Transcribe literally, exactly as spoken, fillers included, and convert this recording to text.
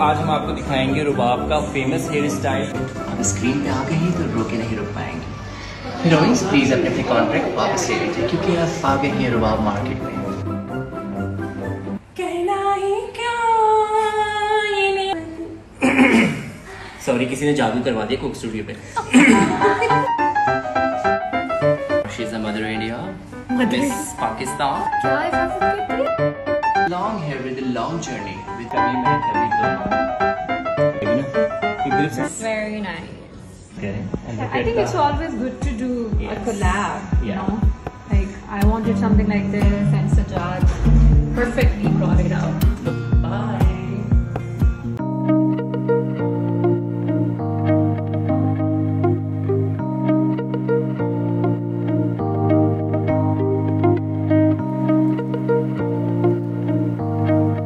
आज हम आपको दिखाएंगे रुबाब का फेमस हेयर स्टाइल। अब स्क्रीन पे आ गए हैं तो रोके नहीं रुक पाएंगे। हीरोइंस प्लीज अपने अपने कॉन्ट्रैक्ट वापस ले लीजिए क्योंकि आप आ गए हैं रुबाब मार्केट में। सॉरी, किसी ने जादू करवा दिया कुक स्टूडियो पे। She is a mother India, miss Pakistan. क्या है long hair with a long journey with कभी मैं कभी तो Very nice. Okay. And look I at think the- it's always good to do Yes. a collab, you Yeah. know? Like, I wanted something like this and Sajad